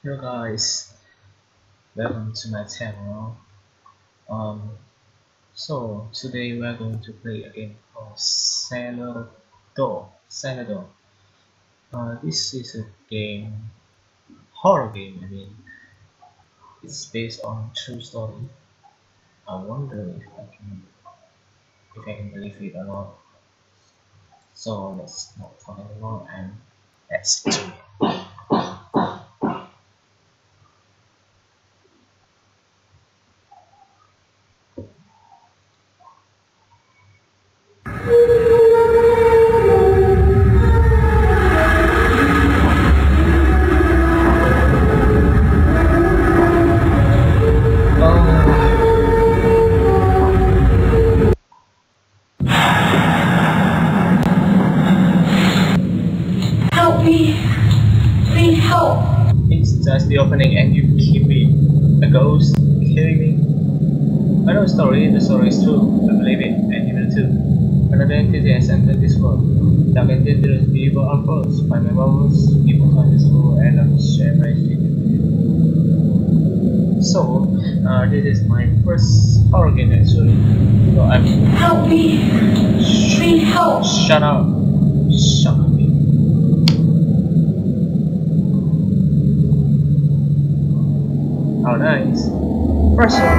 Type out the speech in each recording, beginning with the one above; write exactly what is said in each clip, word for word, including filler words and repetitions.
Hello guys, welcome to my channel. Um, so today we are going to play a game called Celador. Celador. Uh, this is a game, horror game. I mean, it's based on true story. I wonder if I can, if I can believe it or not. So let's not talk anymore and let's do it. Help me! Please help! It's just the opening and you keep it. A ghost killing me. I know the story, the story is true. I believe it, and you will too. Another entity has entered this world. Dark and dangerous people are forced by my bubbles, people find this world, and I'm sharing my So, uh, this is my first horror game actually. So I'm. Help me! Please help! Shut up! Shut up! How nice! First one!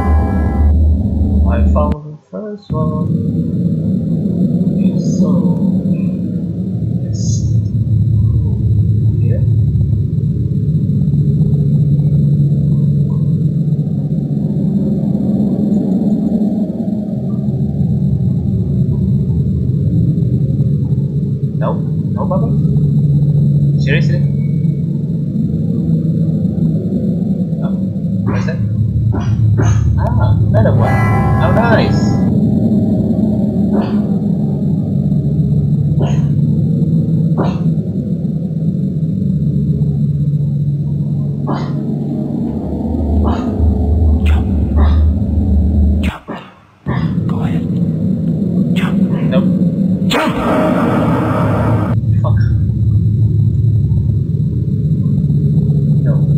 I found the first one! It's so... It's... Yeah? No? No bubbles? Seriously? What's that? Ah, another one. How nice! Jump. Jump. Go ahead. Jump. Nope. Jump! Fuck. No.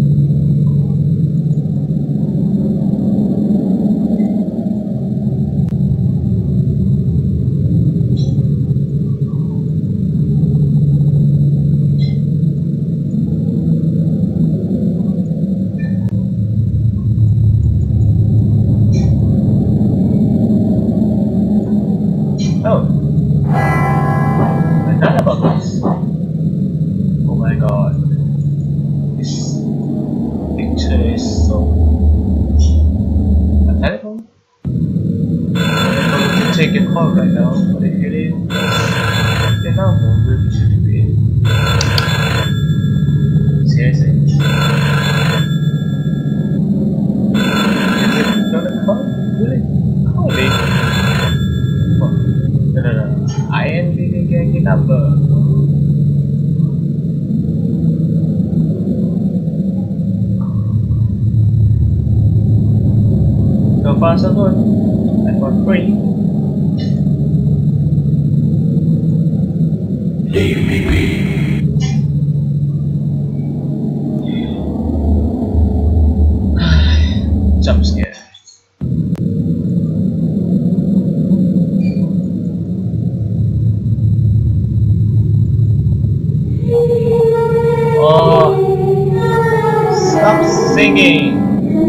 Oh, another bubbles. Oh my god, this picture is so. A telephone? I'm going to take a call right now, but if you leave, the number will be should be. Seriously? Is it gonna call? Really? Call me. What? No, no, no. I am leaving a number. So far so good. I got free. Leave me be. Jump scare. Oh, stop singing.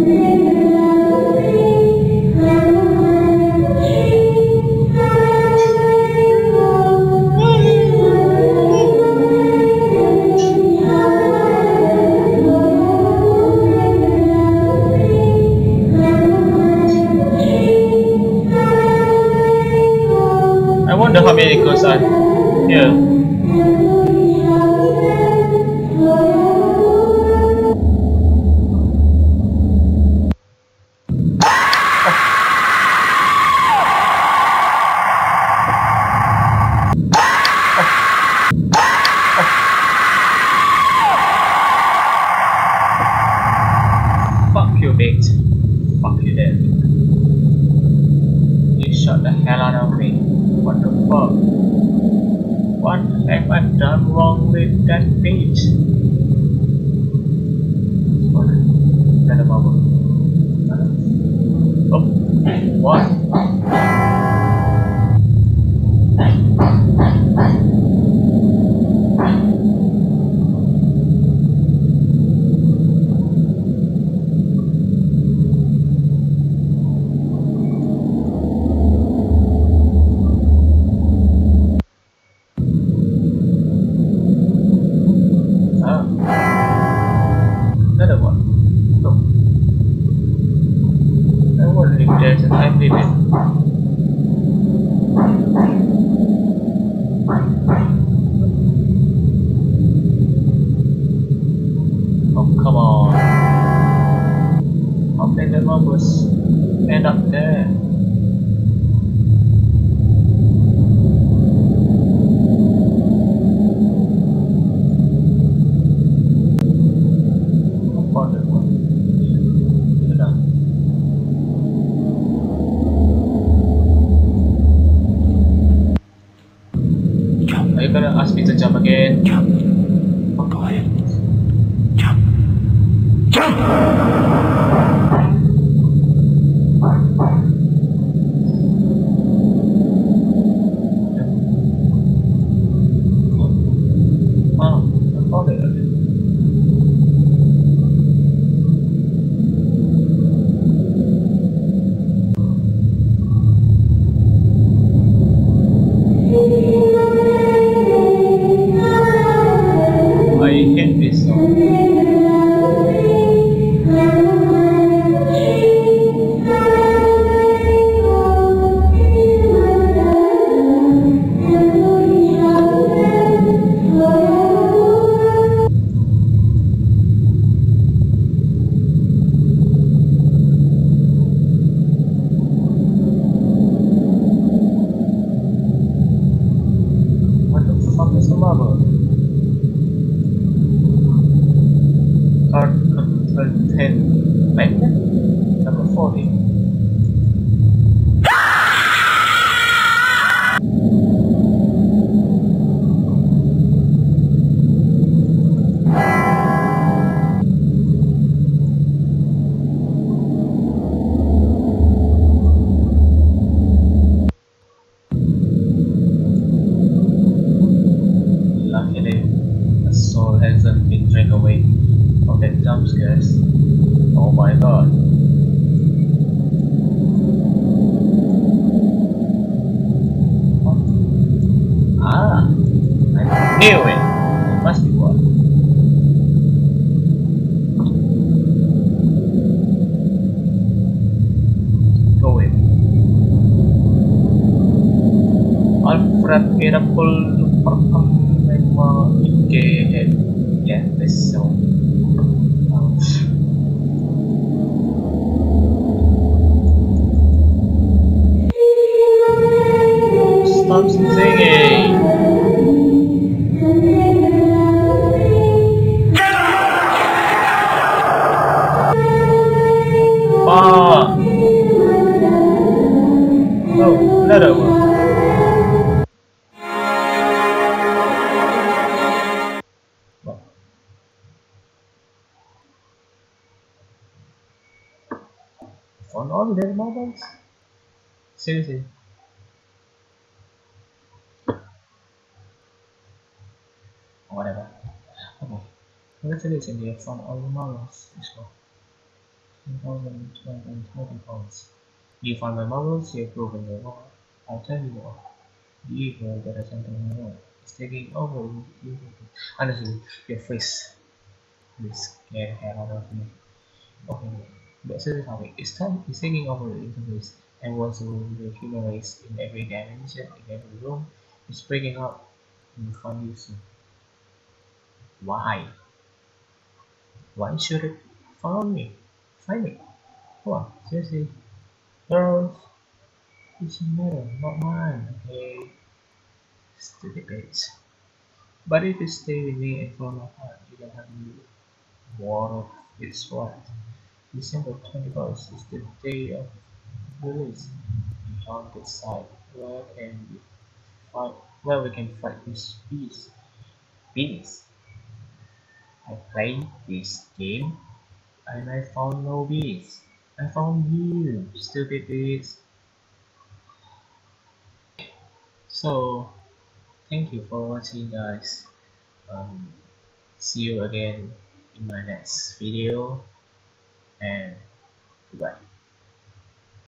I wonder how many ghosts are here. completed. Oh, come on. How can the numbers end up there? Are you gonna ask me to jump again? Jump. Go ahead. Jump. Jump! Oh, I found it again. I hate this song. What the fuck is the marble? Card content magnet number forty. Luckily, the soul hasn't been drained away from that jump scares. Oh my god. Ah, I knew it. It must be one. Go in. Alfred Miracle pertama Ike. Yeah, this song. Ouch. Stop singing. Fuck. Oh, another one. On all their mobiles? Seriously. Whatever. Okay. Congratulations, you have found all the marbles. Let's go. two thousand two hundred thirty points. You found my marbles, you have proven your worth. I'll tell you what. The evil that has entered my world is taking over you. Honestly, your face will scare the hell out of me. Okay, but seriously topic. It's time is taking over the interface and wants to rule the human race in every dimension, in every room. It's breaking up. We find you soon. Why? Why should it follow me? Find me. Come on, seriously. Girls, it's your matter, not mine. Okay. Stupid bitch. But if you stay with me and follow my heart, you can have me more of its what? December twenty-first is the day of release. The haunted side, where can we fight? Where we can fight this beast? Beast. I played this game and I found no beast. I found you, stupid beast. So, thank you for watching, guys. Um, see you again in my next video, and goodbye.